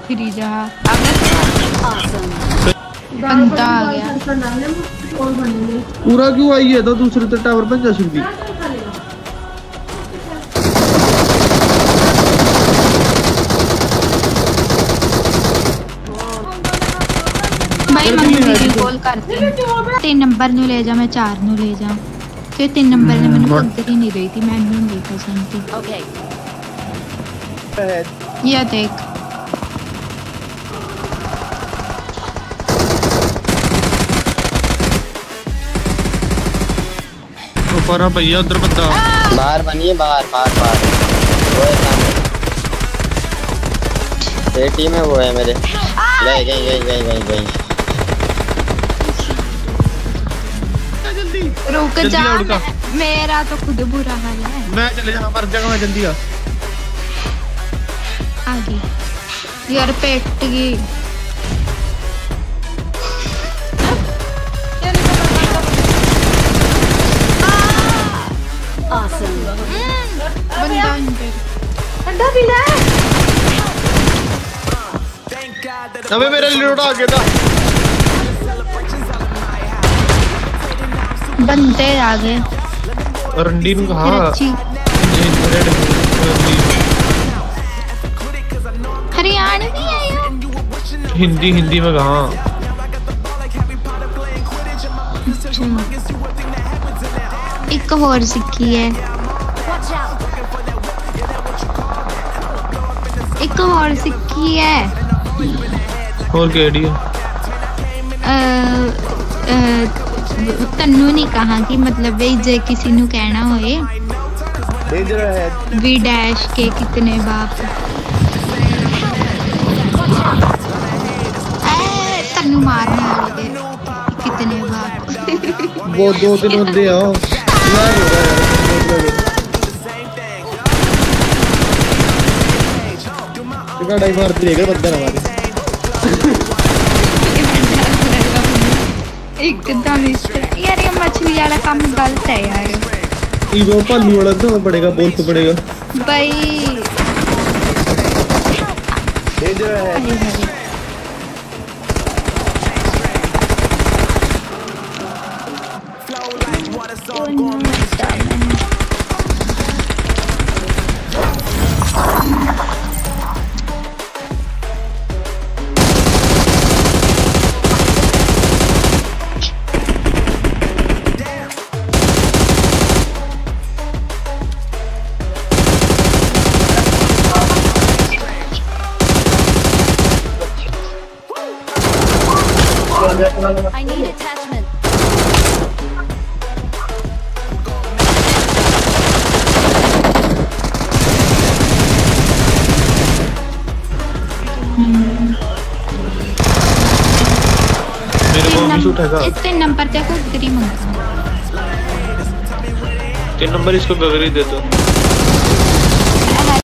Free जा। बंदा आ गया। पूरा क्यों आई है तो दूसरे तो टावर पर जा सकती। भाई मम्मी वीडियो कॉल करती 3 नंबर नु ले जा, मैं 4 नु ले जा कि 3 नंबर ने मैंने पकड़ ही नहीं रही थी, मैं नहीं देखा सुनती। ओके ये देख ऊपर भैया उधर बंदा बाहर बनिए, बाहर बाहर बाहर वो है सामने टीम है, वो है मेरे ले गई रुक जा, मेरा तो खुद बुरा हाल है। मैं चले जा पर जगह में जल्दी आ गई यार पेट की बंदा भी ले। अबे मेरा लोड आ गया था। बंदे आ गए रंडी नु कहा हरियाणवी आयो हिंदी में कहा। एक और सीखी है, एक और सीखी है। और केड़ी तन्नू नहीं कहा कि मतलब वे जे किसी नु कहना होए वी डैश के कितने बाप। तन्नू मारने वाले कितने बाप वो 2-3 बंदे आओ गाड़ी मारती रहेगा बंदा हमारे एकदम यार ये मछली वाला काम गलत है यार। ये वो पालू वाला तो पड़ेगा, बोल तो पड़ेगा भाई। डेंजर है I need attachment. मेरे को भी शूट है। इस 3 नंबर पे को गगरी मंगा। 3 नंबर इसको गगरी दे दो।